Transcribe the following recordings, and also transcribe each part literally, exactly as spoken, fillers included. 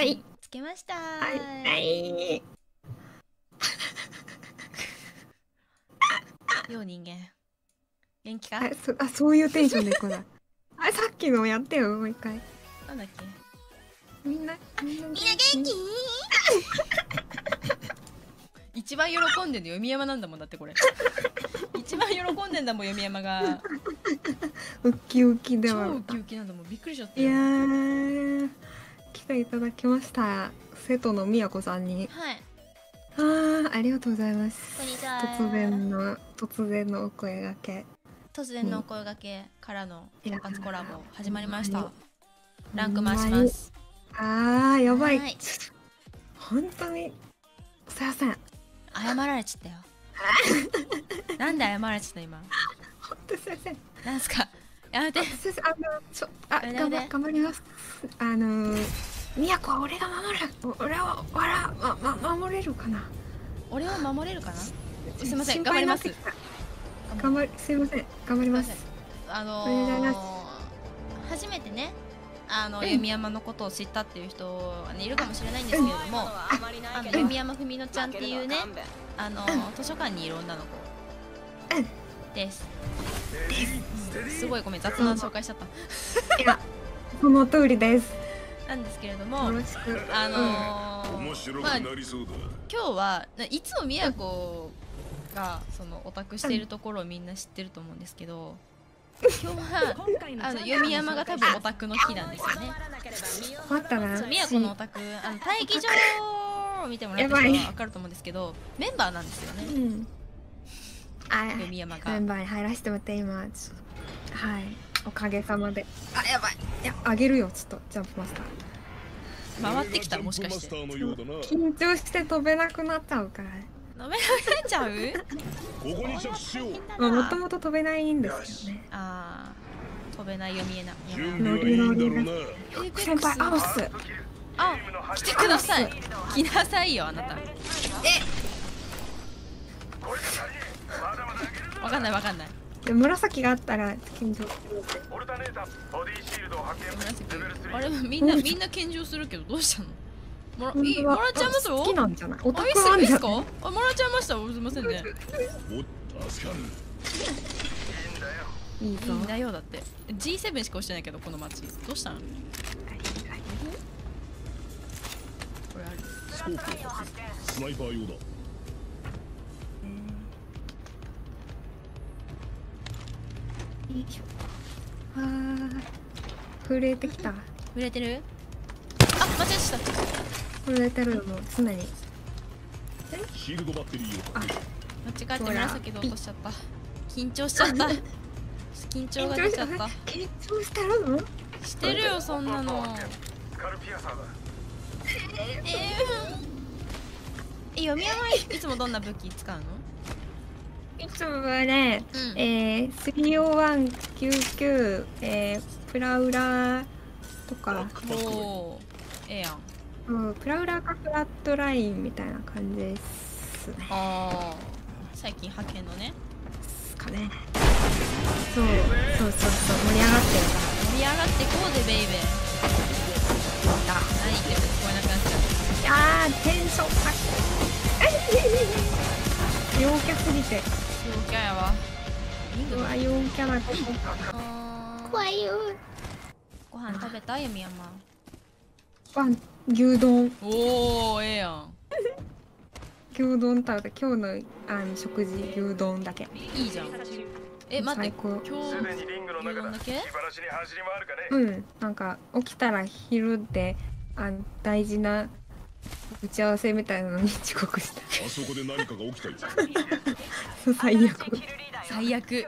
はい、つけました。 はい、はい。 よう人間。元気か？ あ、そ、あ、そういうテンションでいくんだ。あ、さっきのやってよ、もう一回。 なんだっけ？ みんな、みんな元気？一番喜んでんの読山なんだもんだってこれ。一番喜んでんだもん読山が。 ウキウキだわ。 超ウキウキなんだもん、びっくりしちゃったいよ。 やー、来ていただきました。瀬戸のみやこさんに。 はい。 ああ、ありがとうございます。 こんにちは。 突然の突然のお声掛け。 突然のお声掛けからの単発コラボ始まりました。ランク回します。 ああ、やばい。はい、本当にすいません。 謝られちゃったよ。なんで謝られちゃった今。 本当すいません。 なんすか。やめて。 あのちょあ頑張頑張ります。あのみやこは俺が守る。俺は俺はまま守れるかな。 俺を守れるかな。すみません、頑張ります。 頑張りすみません、頑張ります。 あのー、初めてね、あの弓山のことを知ったっていう人がねいるかもしれないんですけれども、あの弓山ふみのちゃんっていうね、あの図書館にいる女の子です。すごいごめん、雑な紹介しちゃった。 いや、その通りです。 なんですけれども、あのー、まあ今日はいつも宮子がそのオタクしているところをみんな知ってると思うんですけど、今日はあの弓山が多分オタクの日なんですよね。 あったな。 宮子のオタク、あの待機場を見てもらった人はわかると思うんですけど、メンバーなんですよね。うん、弓山がメンバーに入らせてもらって今、はい、おかげさまで。あ、やばい。いや、あげるよ、ちょっとジャンプマスター。回ってきたもしかして。 緊張して飛べなくなっちゃうから。 飛べなくなっちゃう？ ここに着手しよう。もともと飛べないんですよね。 ああ、飛べない読みえな。 ノリノリだ。先輩、アロス。 あ、来てください。来なさいよ、あなた。え。わかんないわかんない。 紫があったら献上。 あれみんなみんな献上するけどどうしたの？もらいいもらっちゃいますよ。 好きなんじゃない？おタクなんですか？あ、もらっちゃいました。すみませんね。いいんだよだって。ジーセブン しか押してないけどこの街。どうしたの？これある。 スコープスナイパー用だ。 あー、震えてきた。 震えてる？あ、間違えちゃった。 震えてるよ、もう常に。 シールドバッテリーを。 あ、間違えて紫で落としちゃった。緊張しちゃった。緊張が出ちゃった。 緊張してるの？ してるよ、そんなの。ええ、読み山いつもどんな武器使うの？ いつもはね、うん、えー、スリーオーワンきゅうきゅう、えー、プラウラーとか。 おー、ええやん。 うん、プラウラーかフラットラインみたいな感じですね。 ああ、最近派遣のね。 かね。そう、そうそうそう、盛り上がってるから。 盛り上がってこうでベイベー。だ、何言ってるか聞こえなくなっちゃう。 いやー、テンション高い。陽キャすぎて。 陽キャやわ。 うわ、陽キャだ。怖いよ。 ご飯食べた？弓山。 ご飯、牛丼。 おお、ええやん。 牛丼食べた。今日のあの食事牛丼だけ。 いいじゃん。え、待って、今日牛丼だけ？ うん、なんか起きたら昼であ大事な打ち合わせみたいなのに遅刻した。 あそこで何かが起きたよ。 最悪。 最悪。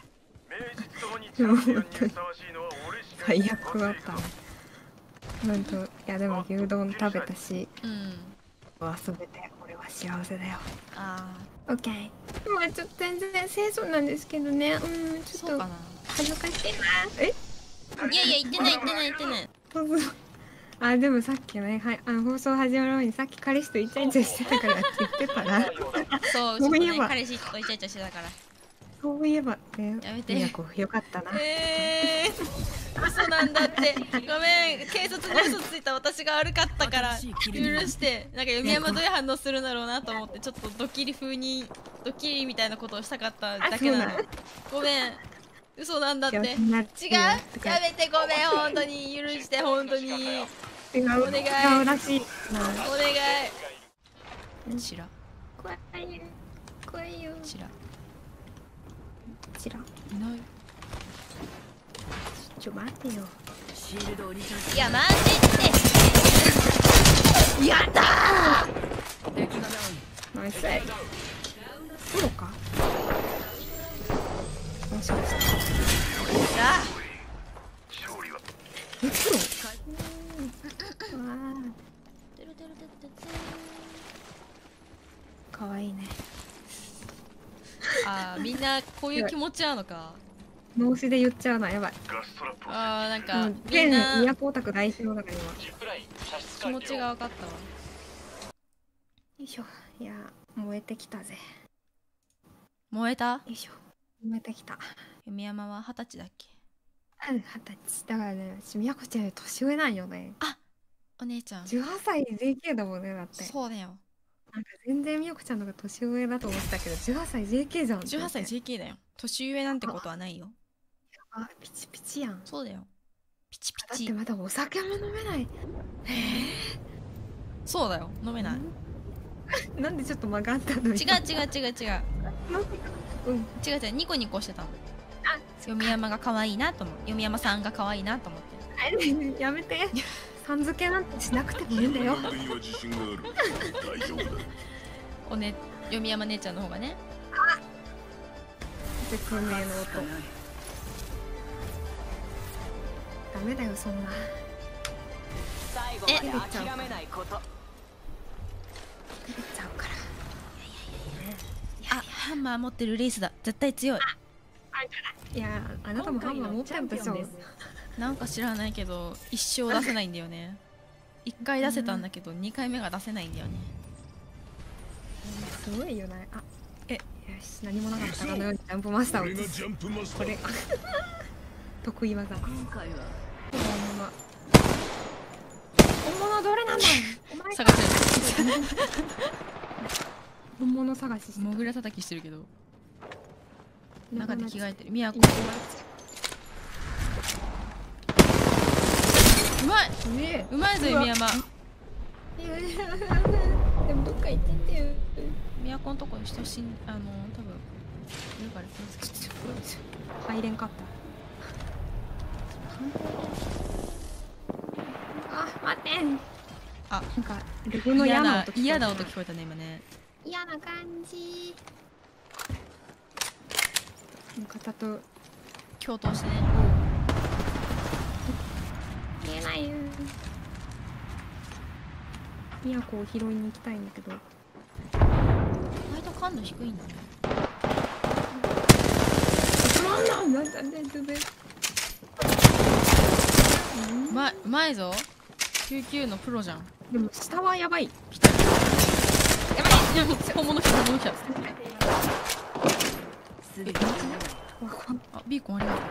最悪だった。なんと、いやでも牛丼食べたし、うん、遊べて俺は幸せだよ。ああ、オッケー。まあちょっと全然清楚なんですけどね。うん、ちょっと恥ずかしいな。え？ いやいや言ってない言ってない言ってない。 あ、でもさっきね、はい、あの放送始まる前にさっき彼氏とイチャイチャしてたからって言ってたな。 そう、そうね、彼氏とイチャイチャしてたから。 そういえばね、 やめて。 よかったな。 ええー、嘘なんだって。ごめん、警察に嘘ついた私が悪かったから許して。なんか読山どういう反応するんだろうなと思ってちょっとドッキリ風にドッキリみたいなことをしたかっただけなの。ごめん、嘘なんだって。違う、やめて、ごめん、本当に許して、本当に。お願い。お願い。チラ。 怖いよ。怖いよ。 チラ。 チラ。 いない。 ちょ待ってよ。 いやマジってやったー。 ナイス。プロか。もしかして。 あ。 え、プロ。かわいいね。 あー、みんなこういう気持ちなのか。 脳死で言っちゃうな、やばい。 あー、なんかみんな都オタク代表だから今気持ちが分かったわ。よいしょ。いや燃えてきたぜ。 燃えた。 よいしょ。燃えてきた。 弓山は二十歳だっけ。 うん、二十歳だからね。みやこちゃんより年上なんよね。 あ、お姉ちゃんじゅうはっさい ジェーケー だもんね。だってそうだよ。 なんか全然みやこちゃんの方が年上だと思ってたけど、じゅうはっさい ジェーケー じゃん。 じゅうはっさい ジェーケー だよ。年上なんてことはないよ。 あ、ピチピチやん。 そうだよ。ピチピチ。 だってまだお酒も飲めない。へえ。 そうだよ。飲めない。 なんでちょっと間があったのに。 違う違う違う違う。うん、違う違う。ニコニコしてたの。あ、読山が可愛いなと思う。読山さんが可愛いなと思って。 やめて。さん付けなんてしなくてもいいんだよ。 おね、読山姉ちゃんの方がね。 説明の音。ダメだよそんな。 え、 諦めないこと。出ちゃうから。 あ、ハンマー持ってるレースだ。絶対強い。 いや、あなたもハンマー持ってるでしょ。 なんか知らないけど一生出せないんだよね。いっかい出せたんだけどにかいめが出せないんだよね。 すごいよね。あ、え、よし、何もなかったかのようにジャンプマスターを移す。これ得意技。今回は本物。本物どれなんだ。 探してる。 本物探ししてモグラ叩きしてるけど中で着替えてる。みやこうまい、うまいぞ弓山。 でもどっか行ってんだよ。 みやこのとこに人死ん、あの多分いるから気をつけて。 入れんかった。あ、待ってん。 あ、 なんかレゴの嫌な音嫌な音聞こえたね今ね。 嫌な感じ。方と共闘してね。 見えないよ。みやこを拾いに行きたいんだけど。 意外と感度低いんだね。うまい、うまいぞ。きゅうきゅうのプロじゃん。 でも下はやばい。 来た。やばい。本物来た、本物来た。あ、ビーコンありがとう。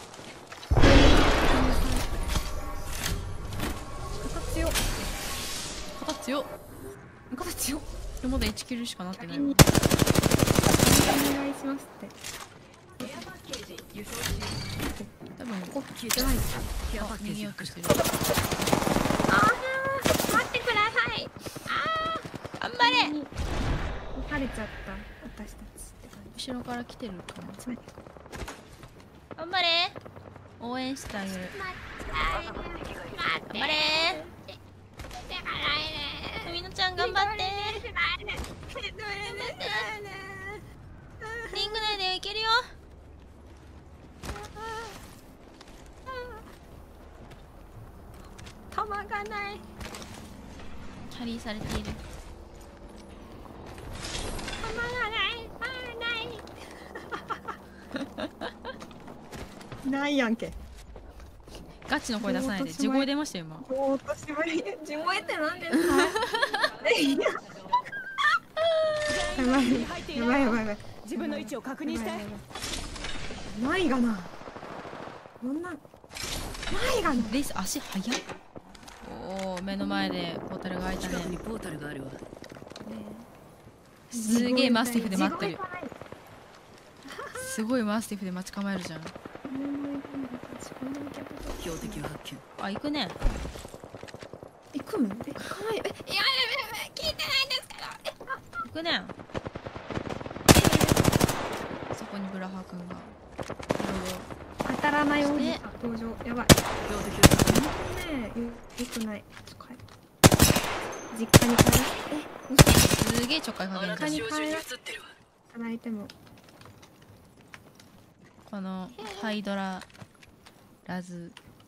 形よ。 形よ。 形よ。 でもまだいちキルしかなってない。お願いしますって。 多分こっちじゃない。 逃げようとしてる。 ああ、待ってください。ああ、頑張れ。 撃たれちゃった私たちって感じ。後ろから来てるかも。 頑張れ。応援してあげる。頑張れ。ふみのちゃん頑張って。リング内でいけるよ。 弾がない。 キャリーされている。 弾がない。ないやんけ。 ガチの声出さないで。地声出ましたよ今。 おーとしまい。地声って何ですか。やばいやばいやばいやばい。 自分の位置を確認して。 ないがな。こんな。ないがな。 レイス足速っ。おお、目の前でポータルが開いたね。 近くにポータルがあるわ。 すげえマスティフで待ってる。すごいマスティフで待ち構えるじゃん。 標的を発見。 あ、行くね。 行くの？え、行かない。え、いやいやいや、聞いてないんですけど。 行くね。そこにブラハ君が。 当たらないおじさん登場。やばい。 標的を発見。 ねえ、よくない。ちょっと帰る。実家に帰らせて。 すげえちょっかいかけるじゃん。 実家に帰らせて。働いても。 このハイドララズ。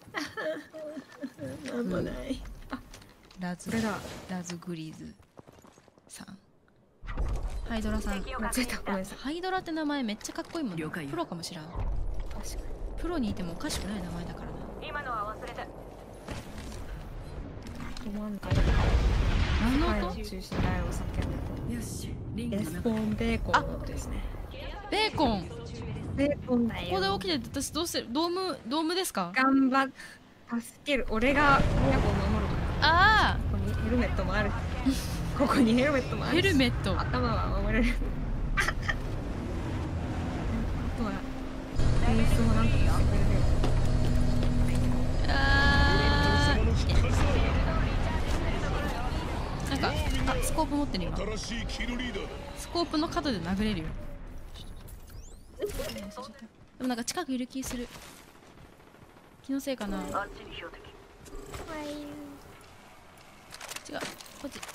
なんもない。 ラズ。ラズグリーズさん。ハイドラさん。 間違えた。ごめんなさい。 ハイドラって名前めっちゃかっこいいもんね。プロかもしらん。プロにいてもおかしくない名前だからな。 今のは忘れて。 何の音？ 中止ないお酒の音。 よし。 エスポンベーコンの音ですね。 ベーコン。 ベーコンだよ。 ここで起きて私どうする？ドームドームですか？ 頑張っ助ける。俺が親子を守るから。 ああ。 ここにヘルメットもある。ここにヘルメットもある。 ヘルメット。 頭は守れる。あとは演出もなんとかしてくれるよ。 ああ。なんかあスコープ持ってる今。スコープの角で殴れるよ。でもなんか近くいる気する。気のせいかな。違う、こっち。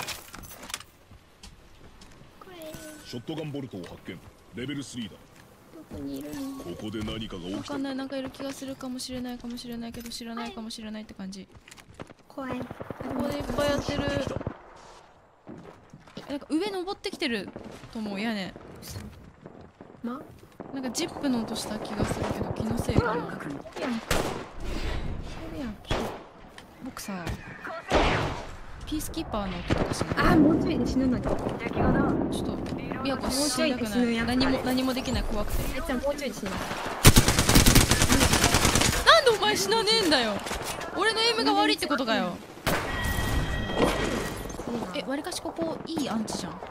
ショットガンボルトを発見。レベルスリーだ。 どこにいるの？ ここで何かが起きた。 わかんない、なんかいる気がするかもしれないかもしれないけど知らないかもしれないって感じ。 怖い。 ここでいっぱいやってる。なんか上登ってきてると思う。屋根。 ま？ なんかジップの音した気がするけど気のせいかな。僕さ、ピースキーパーの音とかしない？ あ、もうちょいで死ぬのに。ちょっとビアコ死にたくない。何も何もできない、怖くて。 えちゃんもうちょいで死ぬ。 なんでお前死なねえんだよ。俺のエイムが悪いってことかよ。え、わりかしここいいアンチじゃん。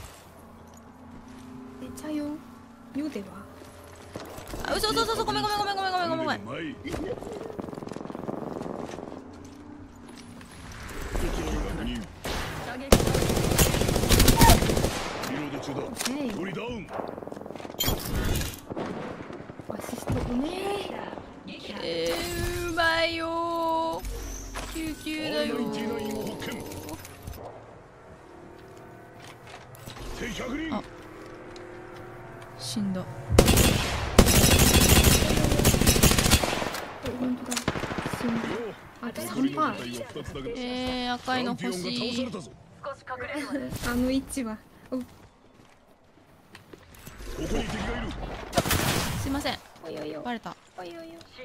えちゃよ。よでは。 あ、嘘嘘嘘、ごめんごめんごめんごめんごめんごめんごめん。 アシストうめええー、うまいよー。救急だよー。あ、死んだ。 本当だ。死んだ。あとさんパー。 えー、赤いの欲しい。 あの位置は。 すいません。 おいおいお。 バレた。 おいおいお。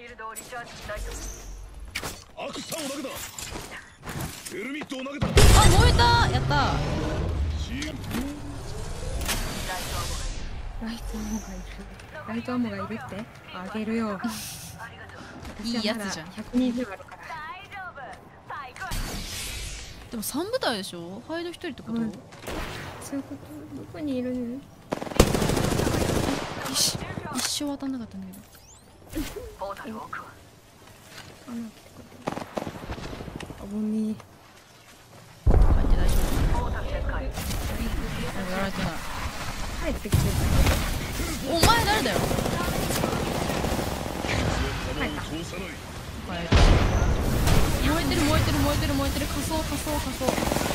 アクサを投げた。エルミットを投げた。 あ、燃えた。やった。 ライトアモがいる。ライトアモがいるって？あげるよ。 いいやつじゃん。 ひゃくにじゅうあるから。 でも三部隊でしょ？ハイド一人ってこと？うん、 そういうこと。どこにいるの？ 一一生当たんなかったんだけど。 ポータルを置くわ。 あのってこと。あぼに。 入って大丈夫？ ポータル展開。 やられてない。 帰ってきてる。 お前誰だよ。 帰った。 燃えてる燃えてる燃えてる燃えてる。仮装仮装仮装。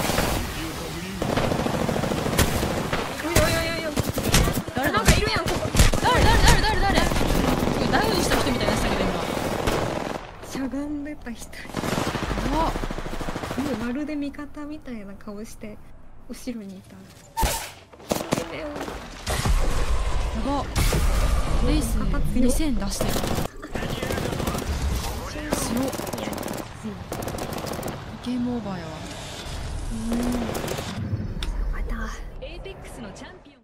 おいおいおいおい。誰なんかいるやん。 誰誰誰誰誰。ダウンした人みたいなしたけど今。 しゃがんでた人。 あ。 まるで味方みたいな顔して後ろにいた。やば。レイスにせん出してる。強っ。ゲームオーバーやわ。 また。 エイペックスのチャンピオン。